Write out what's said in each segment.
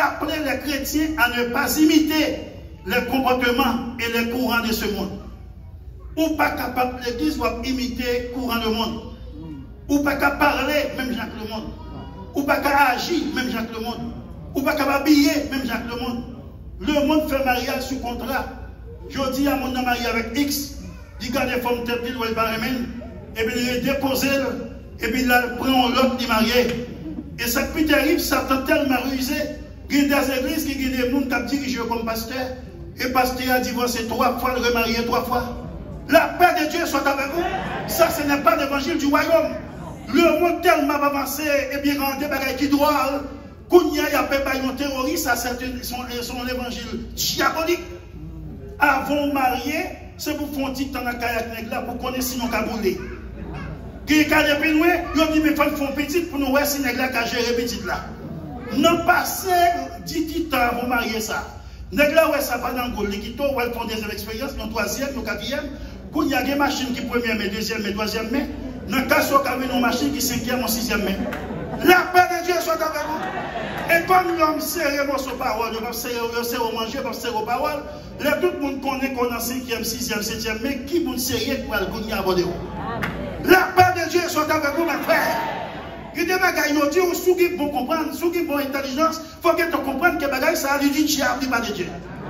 appeler les chrétiens à ne pas imiter les comportements et les courants de ce monde. Ou pas capable, l'Église doit imiter le courant du monde. Ou pas capable parler, même Jacques le monde. Ou pas capable agir, même Jacques le monde. Ou pas capable habiller, même Jacques le monde. Le monde fait mariage sous contrat. Je dis à mon homme marié avec X, il garde les femmes tête d'île ou elle va remettre, et puis il dépose, et puis il prend l'autre qui marié. Et ça qui est terrible, Satan tellement rusé, il y a des églises qui ont des gens qui dirigent comme pasteur, et le pasteur a divorcé 3 fois, le remarié 3 fois. La paix de Dieu soit avec vous. Ça, ce n'est pas l'évangile du royaume. Le monde tellement avancé, et bien rendu, qui doit, Kounia, il y a pas un terroriste, ça c'est son évangile diabolique. Avant marié, c'est pour faire un petit temps dans la kayak là pour connaître si nous avons boulé. Qui est depuis nous, ils ont dit mais il faut petit pour nous voir si nous avons géré petit là. Non passé 10 ans avant marier ça. Nous avons ça pas dans le gros liquide, on va faire des expériences, le 3e, le 4e. Quand il y a des machines qui première mais 2e mais 3e mai, dans le cas où il y a une machine qui 5e ou 6e mai. La paix de Dieu soit avec vous. Et comme l'homme serre vos paroles, il va serrer manger, il va serrer aux paroles, là tout le monde connaît qu'on a 5e, 6e, 7e, mais qui vous serrer pour aller gagner à vous. La paix de Dieu soit avec vous, ma frère. Il y a des bagages, ils disent, ceux qui vont comprendre, ceux qui vont intelligence, il faut que tu comprennes que les bagages, ça a du diable, pas de Dieu.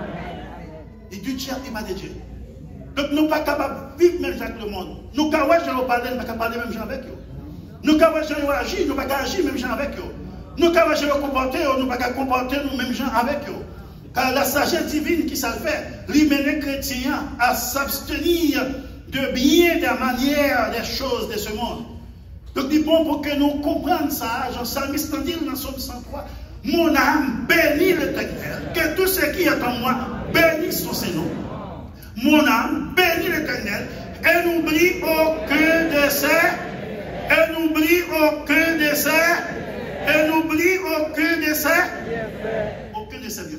Et du diable, pas de Dieu. Donc nous ne sommes pas capables de vivre même avec le monde. Nous ne sommes pas capables de parler, nous ne sommes pas capables de parler même avec eux. Nous ne sommes pas capables d'agir, nous ne sommes pas capables d'agir même avec eux. Nous ne sommes pas capables de comporter, nous ne sommes pas capables de comporter nous mêmes gens avec eux. Car la sagesse divine qui ça fait, lui mène les chrétiens à s'abstenir de bien des manières, des choses de ce monde. Donc il est bon pour que nous comprenions ça. Jean Psalmiste dit dans Psaume 103, mon âme bénit l'Éternel, que tout ce qui est en moi bénisse son Seigneur. Mon âme bénit l'Éternel et n'oublie aucun de ses, et n'oublie aucun de ses, et n'oublie aucun de ses bienfaits.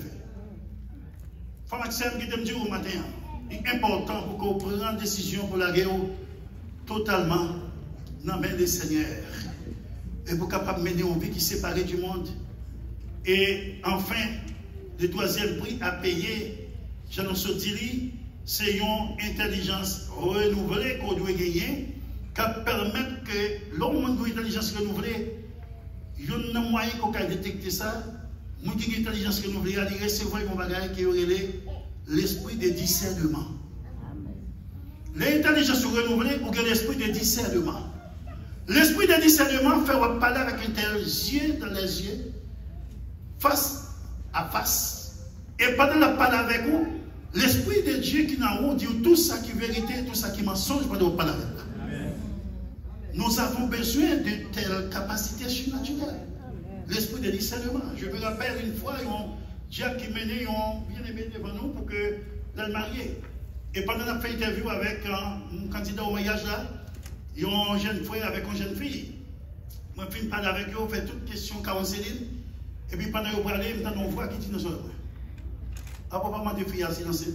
Frère Maxime qui te dit au matin, il est important pour qu'on prenne une décision pour la guerre totalement dans la main des seigneurs et pour capable mener une vie qui est séparée du monde. Et enfin, le 3e prix à payer, j'annonce dit, c'est une intelligence renouvelée qu'on doit gagner, qui permet que l'homme a une intelligence renouvelée, il y a un moyen qu'on peut détecter ça. Nous qui avons une intelligence renouvelée, il recevoir un bagage qui aurait l'esprit de discernement. L'intelligence renouvelée, ou l'esprit de discernement. L'esprit de discernement fait parler avec un tel yeux dans les yeux, face à face. Et pendant la parole avec vous, l'esprit de Dieu qui est en haut dit tout ça qui est vérité, tout ça qui est mensonge, pendant la parole avec vous. Nous avons besoin de telle capacité surnaturelle. L'esprit de discernement. Je me rappelle une fois, Dieu qui menait un bien-aimé devant nous pour que l'elle mariée. Et pendant la fait interview avec un candidat au mariage là, il y a un jeune frère avec une jeune fille. Moi, je parle avec eux, fait toutes questions Céline. Et puis pendant que je parle, je me donne une voix qui dit nous autres. À propos de filles assez enceinte.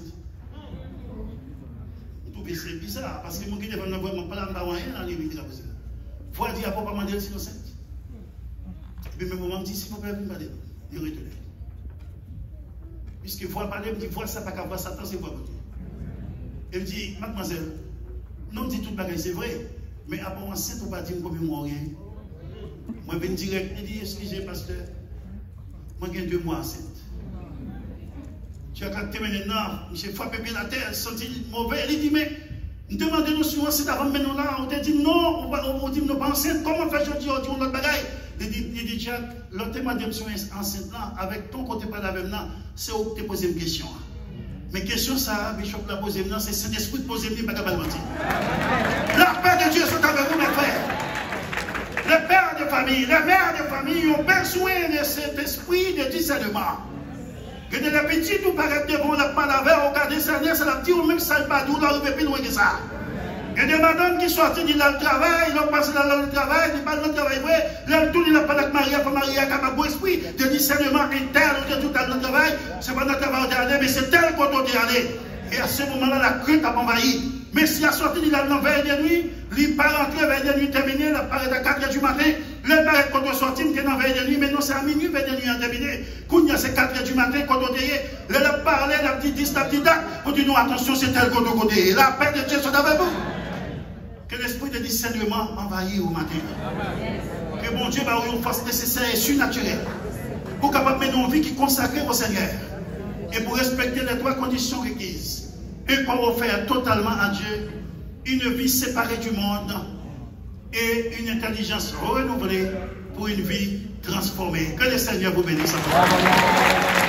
Je trouve que c'est bizarre, parce que mon qui ne veut vraiment pas rien dans les vies de la position. Voix dit à propos de si enceinte. Et puis même moment dit, s'il vous plaît, vous parler. Il retient. Puisque voix parler, me dit, voix ça, pas qu'à voir Satan, c'est voix pour Dieu. Et me dit, mademoiselle, non, dit tout le bagage, c'est vrai. Mais après enceinte, on va dire combien moi rien. Moi, je viens direct, il dit, excusez, pasteur, moi, j'ai 2 mois enceinte. Tu as capté maintenant, j'ai frappé bien la terre, senti mauvais. Il dit, mais, demandez-nous si on enceinte avant de nous là. On te dit, non, on dit, nous pas enceinte. Comment faire aujourd'hui, on dit, on a notre bagaille. Il dit, Jack, l'autre madame sur enceinte là, avec ton côté pas la même là, c'est où tu poses une question. Mais question ça, Bishop l'a posé maintenant, c'est Saint-Esprit de poser une bagarre mentir. La paix de Dieu soit avec vous, mes frères. Les pères de famille, les mères de famille ont besoin de cet esprit de discernement. Que de la petite ou paraître devant la palavre, au cas des seigneurs, c'est la petite ou même ça pas d'où l'arriver plus loin que ça. Et des madames qui sortent de là le travail, ils ont passé dans le travail, ils parlent de travail vrai, là tout ils n'ont pas de mariage, pour marier avec un beau esprit de discernement interne, de tout à notre travail, c'est pas notre travail d'aller, mais c'est tel qu'on doit aller. Et à ce moment-là, la crainte a envahi. Mais si a sorti de là dans veille de nuit, il part rentrer veille de nuit terminée, il apparaît à 4h du matin, Le père quand on sortit, il était dans veille de nuit, mais non, c'est à minuit, veille de nuit en terminé. Quand il y a ces 4 heures du matin, quand on est, le parler, la petite 10, la petite date, pour dire non, attention, c'est tel qu'on doit dire. La paix de Dieu soit avec vous. Que l'esprit de discernement envahit au matin. Que mon Dieu va avoir une force nécessaire et surnaturelle pour capable mener une vie qui consacrée au Seigneur et pour respecter les 3 conditions requises. Et pour offrir totalement à Dieu une vie séparée du monde et une intelligence renouvelée pour une vie transformée. Que le Seigneur vous bénisse.